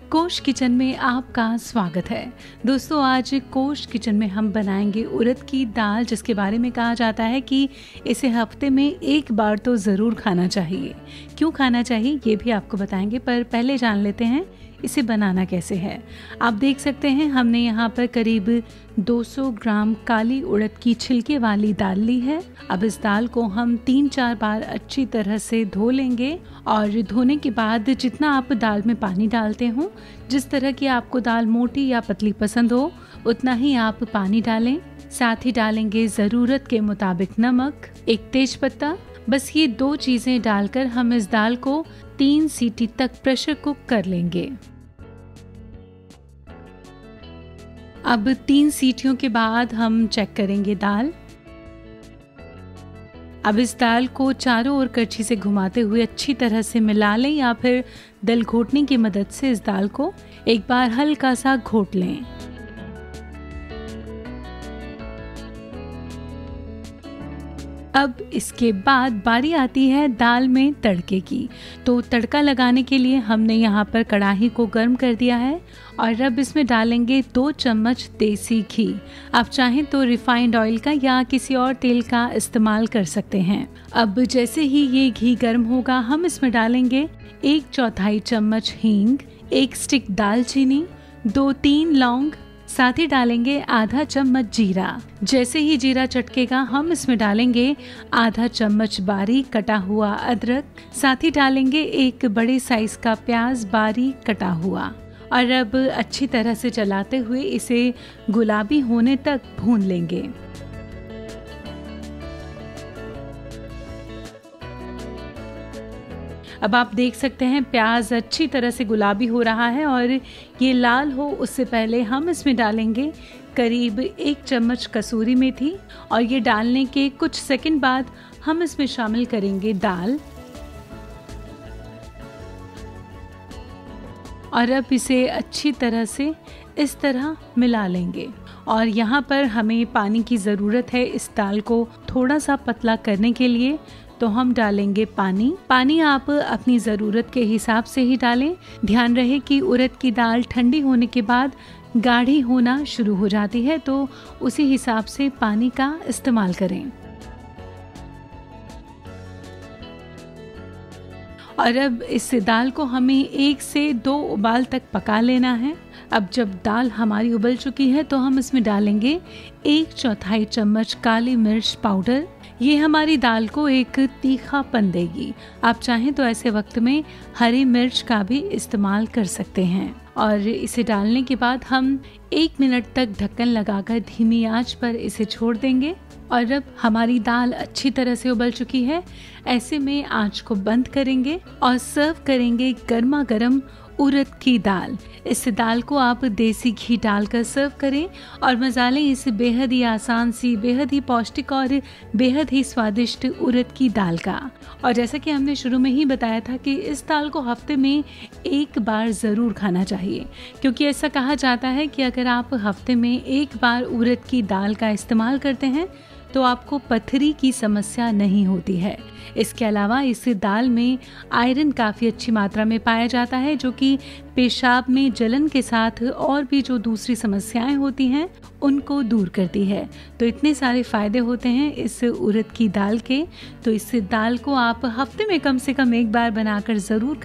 कोश किचन में आपका स्वागत है। दोस्तों, आज कोश किचन में हम बनाएंगे उड़द की दाल, जिसके बारे में कहा जाता है कि इसे हफ्ते में एक बार तो ज़रूर खाना चाहिए। क्यों खाना चाहिए ये भी आपको बताएंगे, पर पहले जान लेते हैं इसे बनाना कैसे है। आप देख सकते हैं हमने यहाँ पर करीब 200 ग्राम काली उड़द की छिलके वाली दाल ली है। अब इस दाल को हम 3-4 बार अच्छी तरह से धो लेंगे और धोने के बाद जितना आप दाल में पानी डालते हो, जिस तरह की आपको दाल मोटी या पतली पसंद हो उतना ही आप पानी डालें। साथ ही डालेंगे ज़रूरत के मुताबिक नमक, एक तेज पत्ता। बस ये 2 चीज़ें डालकर हम इस दाल को 3 सीटी तक प्रेशर कुक कर लेंगे। अब 3 सीटियों के बाद हम चेक करेंगे दाल। अब इस दाल को चारों ओर करछी से घुमाते हुए अच्छी तरह से मिला लें, या फिर दल घोटने की मदद से इस दाल को एक बार हल्का सा घोट लें। अब इसके बाद बारी आती है दाल में तड़के की। तो तड़का लगाने के लिए हमने यहाँ पर कढ़ाई को गर्म कर दिया है और अब इसमें डालेंगे 2 चम्मच देसी घी। आप चाहें तो रिफाइंड ऑयल का या किसी और तेल का इस्तेमाल कर सकते हैं। अब जैसे ही ये घी गर्म होगा, हम इसमें डालेंगे 1/4 चम्मच हींग, 1 स्टिक दालचीनी, 2-3 लौंग, साथ ही डालेंगे आधा चम्मच जीरा। जैसे ही जीरा चटकेगा, हम इसमें डालेंगे आधा चम्मच बारीक कटा हुआ अदरक। साथ ही डालेंगे 1 बड़े साइज का प्याज बारीक कटा हुआ। और अब अच्छी तरह से चलाते हुए इसे गुलाबी होने तक भून लेंगे। अब आप देख सकते हैं प्याज अच्छी तरह से गुलाबी हो रहा है और ये लाल हो उससे पहले हम इसमें डालेंगे करीब 1 चम्मच कसूरी मेथी। और ये डालने के कुछ सेकंड बाद हम इसमें शामिल करेंगे दाल। और अब इसे अच्छी तरह से इस तरह मिला लेंगे। और यहाँ पर हमें पानी की ज़रूरत है इस दाल को थोड़ा सा पतला करने के लिए, तो हम डालेंगे पानी आप अपनी ज़रूरत के हिसाब से ही डालें। ध्यान रहे कि उड़द की दाल ठंडी होने के बाद गाढ़ी होना शुरू हो जाती है, तो उसी हिसाब से पानी का इस्तेमाल करें। और अब इस दाल को हमें 1 से 2 उबाल तक पका लेना है। अब जब दाल हमारी उबल चुकी है तो हम इसमें डालेंगे 1/4 चम्मच काली मिर्च पाउडर। ये हमारी दाल को एक तीखापन देगी। आप चाहें तो ऐसे वक्त में हरी मिर्च का भी इस्तेमाल कर सकते हैं। और इसे डालने के बाद हम 1 मिनट तक ढक्कन लगाकर धीमी आंच पर इसे छोड़ देंगे। और अब हमारी दाल अच्छी तरह से उबल चुकी है। ऐसे में आंच को बंद करेंगे और सर्व करेंगे गर्मा गर्म उड़द की दाल। इस दाल को आप देसी घी डालकर सर्व करें और मजा लें इस बेहद ही आसान सी, बेहद ही पौष्टिक और बेहद ही स्वादिष्ट उड़द की दाल का। और जैसा कि हमने शुरू में ही बताया था कि इस दाल को हफ्ते में एक बार ज़रूर खाना चाहिए, क्योंकि ऐसा कहा जाता है कि अगर आप हफ्ते में एक बार उड़द की दाल का इस्तेमाल करते हैं तो आपको पथरी की समस्या नहीं होती है। इसके अलावा इस दाल में आयरन काफ़ी अच्छी मात्रा में पाया जाता है, जो कि पेशाब में जलन के साथ और भी जो दूसरी समस्याएं होती हैं उनको दूर करती है। तो इतने सारे फ़ायदे होते हैं इस उड़द की दाल के। तो इस दाल को आप हफ्ते में कम से कम एक बार बनाकर ज़रूर